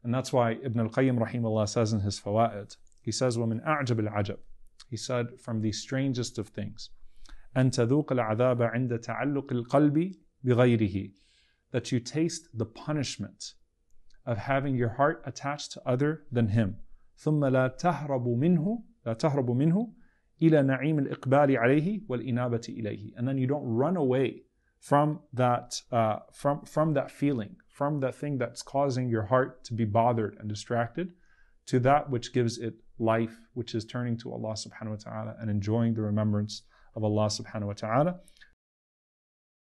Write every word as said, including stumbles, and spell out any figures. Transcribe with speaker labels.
Speaker 1: And that's why Ibn al-Qayyim rahimahullah says in his Fawaid, he says, وَمِنْ أَعْجَبِ الْعَجَبِ, he said, from the strangest of things, أَن تَذُوقَ الْعَذَابَ عِنْدَ تَعَلُّقِ الْقَلْبِ بِغَيْرِهِ, that you taste the punishment of having your heart attached to other than him. ثُمَّ لَا تَهْرَبُ مِنْهُ لَا تَهْرَبُ مِنْهُ إِلَى نَعِيمِ الْإِقْبَالِ عَلَيْهِ وَالْإِنَابَةِ إِلَيْهِ. And then you don't run away from that, uh, from, from that feeling, from that thing that's causing your heart to be bothered and distracted, to that which gives it life, which is turning to Allah subhanahu wa ta'ala and enjoying the remembrance of Allah subhanahu wa ta'ala.